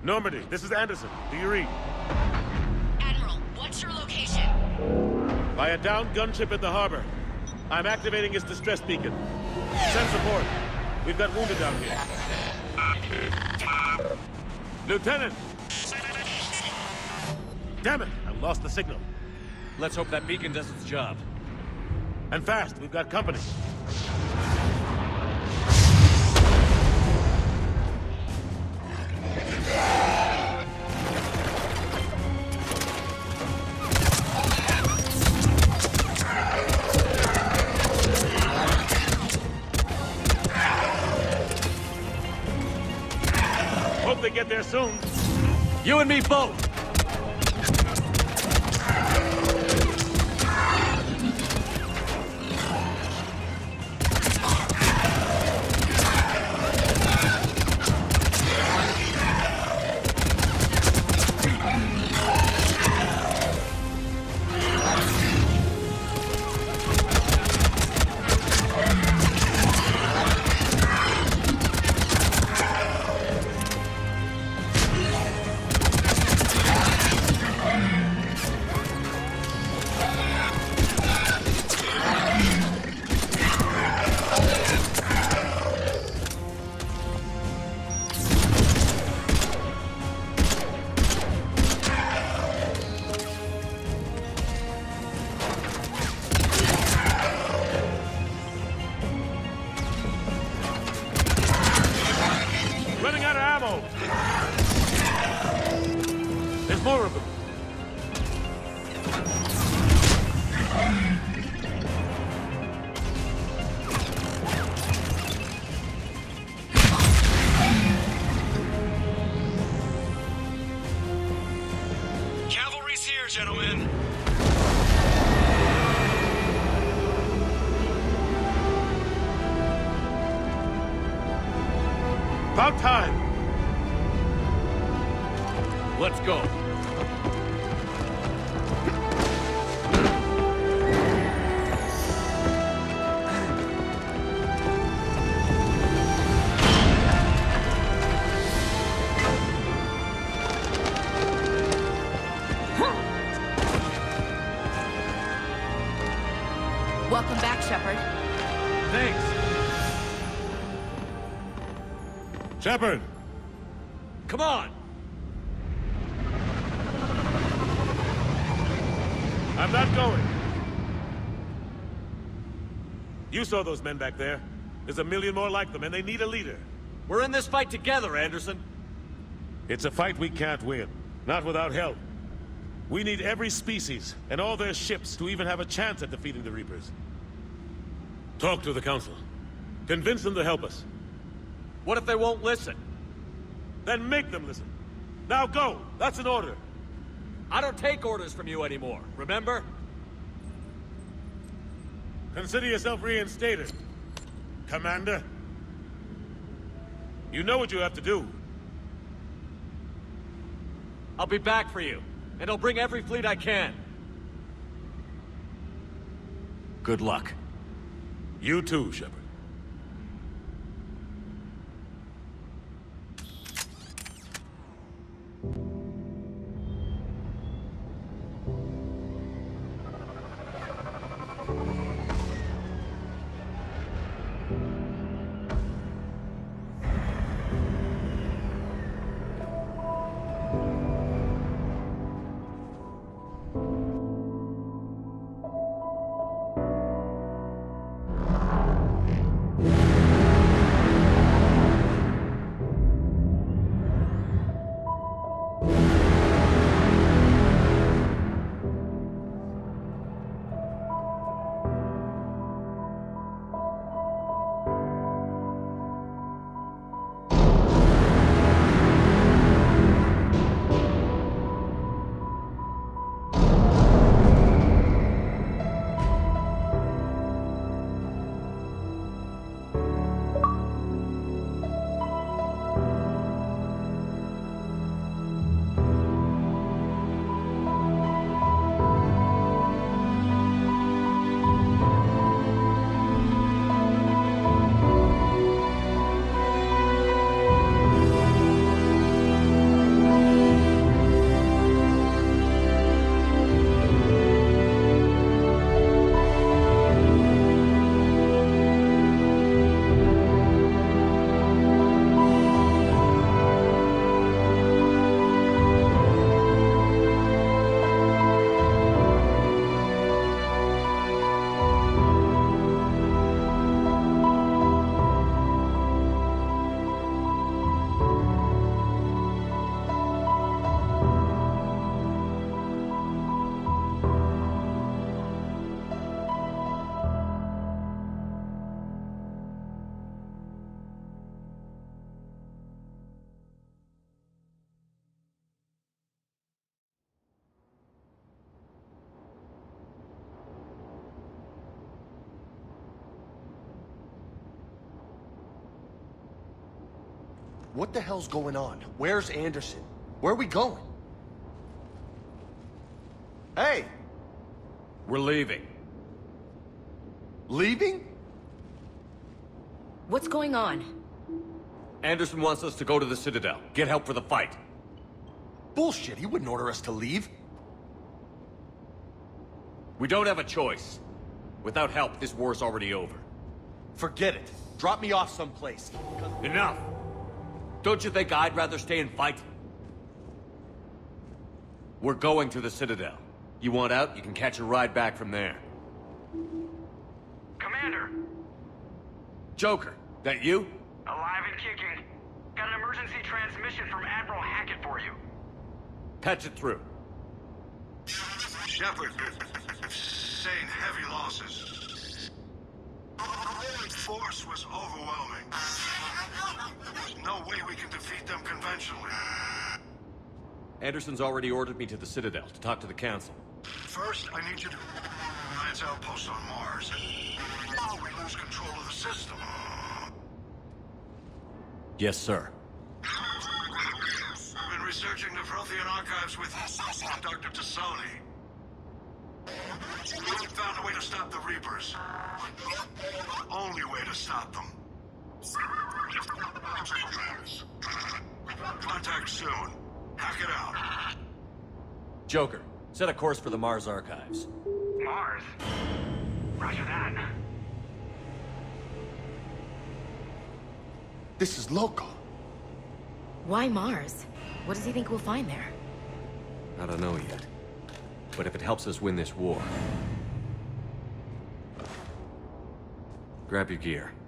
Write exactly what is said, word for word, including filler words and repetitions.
Normandy, this is Anderson. Do you read? Admiral, what's your location? By a downed gunship in the harbor. I'm activating its distress beacon. Send support. We've got wounded down here. Lieutenant! Damn it! I lost the signal. Let's hope that beacon does its job. And fast, we've got company. Hope they get there soon. You and me both! Running out of ammo! There's more of them. Cavalry's here, gentlemen. About time! Let's go. Welcome back, Shepard. Thanks. Shepard! Come on! I'm not going. You saw those men back there. There's a million more like them, and they need a leader. We're in this fight together, Anderson. It's a fight we can't win. Not without help. We need every species, and all their ships, to even have a chance at defeating the Reapers. Talk to the Council. Convince them to help us. What if they won't listen? Then make them listen. Now go! That's an order. I don't take orders from you anymore, remember? Consider yourself reinstated, Commander. You know what you have to do. I'll be back for you, and I'll bring every fleet I can. Good luck. You too, Shepard. What the hell's going on? Where's Anderson? Where are we going? Hey! We're leaving. Leaving? What's going on? Anderson wants us to go to the Citadel. Get help for the fight. Bullshit, he wouldn't order us to leave. We don't have a choice. Without help, this war's already over. Forget it. Drop me off someplace. Enough! Don't you think I'd rather stay and fight? We're going to the Citadel. You want out, you can catch a ride back from there. Commander! Joker, that you? Alive and kicking. Got an emergency transmission from Admiral Hackett for you. Patch it through. Shepard, sustained heavy losses. The force was overwhelming. There's no way we can defeat them conventionally. Anderson's already ordered me to the Citadel to talk to the Council. First, I need you to Alliance outpost on Mars. Now we lose control of the system. Yes, sir. I've been researching the Prothean archives with Doctor Tassoni. We found a way to stop the Reapers. The only way to stop them. Contact soon. Hack it out. Joker, set a course for the Mars archives. Mars? Roger that. This is loco. Why Mars? What does he think we'll find there? I don't know yet. But if it helps us win this war... Grab your gear.